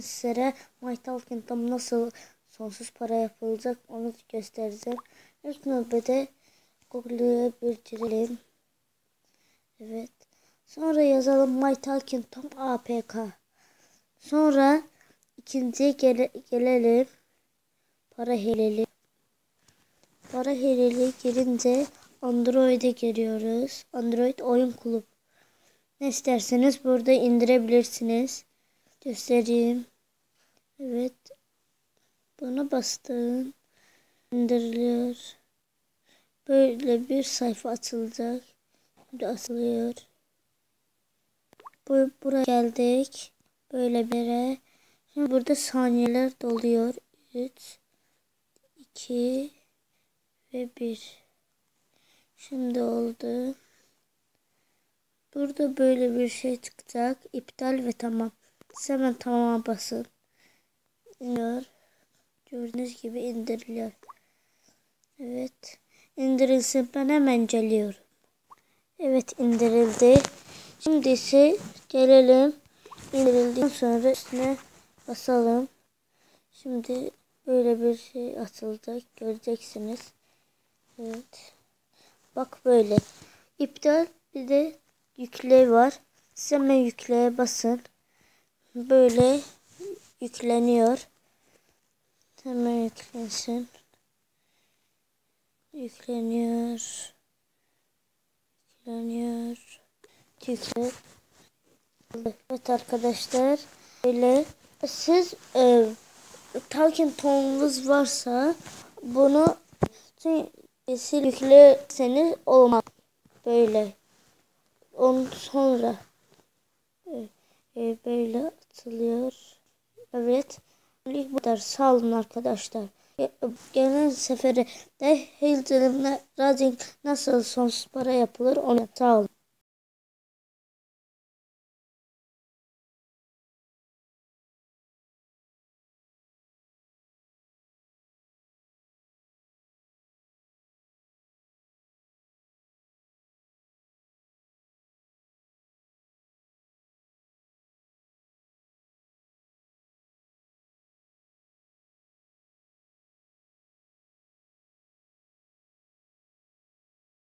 sizlere My Talking Tom nasıl sonsuz para yapılacak onu göstereceğim. İlk nöbette Google'ya bir girelim. Evet. Sonra yazalım My Talking Tom APK. Sonra ikinciye gelelim. Para hileli. Para hileli girince Android'e giriyoruz. Android oyun kulüp. Ne isterseniz burada indirebilirsiniz. Göstereyim. Evet. Buna bastım. İndiriliyor. Böyle bir sayfa açılacak. Şimdi açılıyor. Buraya geldik. Böyle bir yere. Şimdi burada saniyeler doluyor. 3, 2 ve 1. Şimdi oldu. Burada böyle bir şey çıkacak. İptal ve tamam. Siz hemen tamama basın. İniyor. Gördüğünüz gibi indiriliyor. Evet. İndirilsin. Ben hemen geliyorum. Evet, indirildi. Şimdi ise gelelim. İndirildikten sonra üstüne basalım. Şimdi böyle bir şey açılacak. Göreceksiniz. Evet. Bak böyle. İptal bir de yükle var. Siz hemen yükleye basın. Böyle yükleniyor. Hemen yüklensin. Yükleniyor. Yükle. Evet arkadaşlar. Böyle siz Talking Tom'unuz varsa bunu yüklerseniz olmaz. Böyle. Ondan sonra böyle atılıyor. Evet. Bu kadar. Sağ olun arkadaşlar. Gelen sefere de Hilton'la Rising nasıl sonsuz para yapılır ona sağ olun.